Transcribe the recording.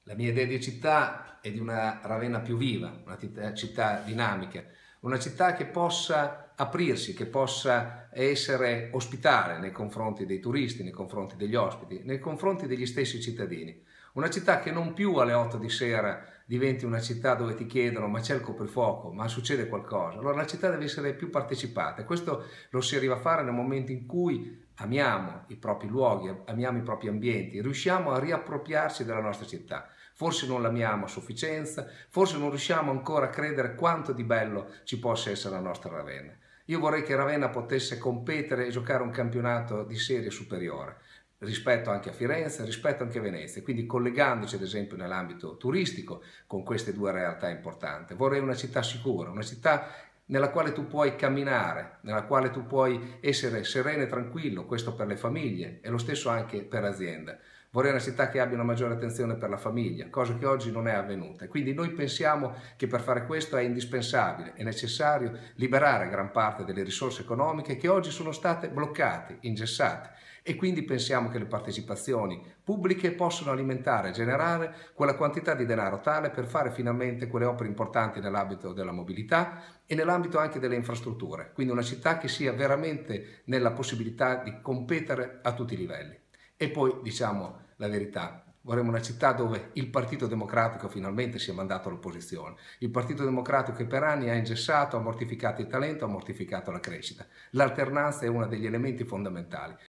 La mia idea di città è di una Ravenna più viva, una città dinamica, una città che possa aprirsi, che possa essere ospitale nei confronti dei turisti, nei confronti degli ospiti, nei confronti degli stessi cittadini. Una città che non più alle 8 di sera diventi una città dove ti chiedono ma c'è il coprifuoco, ma succede qualcosa. Allora la città deve essere più partecipata e questo lo si arriva a fare nel momento in cui amiamo i propri luoghi, amiamo i propri ambienti, riusciamo a riappropriarci della nostra città. Forse non l'amiamo a sufficienza, forse non riusciamo ancora a credere quanto di bello ci possa essere la nostra Ravenna. Io vorrei che Ravenna potesse competere e giocare un campionato di serie superiore, rispetto anche a Firenze, rispetto anche a Venezia, quindi collegandoci ad esempio nell'ambito turistico con queste due realtà importanti. Vorrei una città sicura, una città nella quale tu puoi camminare, nella quale tu puoi essere sereno e tranquillo, questo per le famiglie e lo stesso anche per l'azienda. Vorrei una città che abbia una maggiore attenzione per la famiglia, cosa che oggi non è avvenuta. Quindi noi pensiamo che per fare questo è indispensabile, è necessario liberare gran parte delle risorse economiche che oggi sono state bloccate, ingessate e quindi pensiamo che le partecipazioni pubbliche possono alimentare e generare quella quantità di denaro tale per fare finalmente quelle opere importanti nell'ambito della mobilità e nell'ambito anche delle infrastrutture. Quindi una città che sia veramente nella possibilità di competere a tutti i livelli. E poi diciamo la verità, vorremmo una città dove il Partito Democratico finalmente sia mandato all'opposizione. Il Partito Democratico che per anni ha ingessato, ha mortificato il talento, ha mortificato la crescita. L'alternanza è uno degli elementi fondamentali.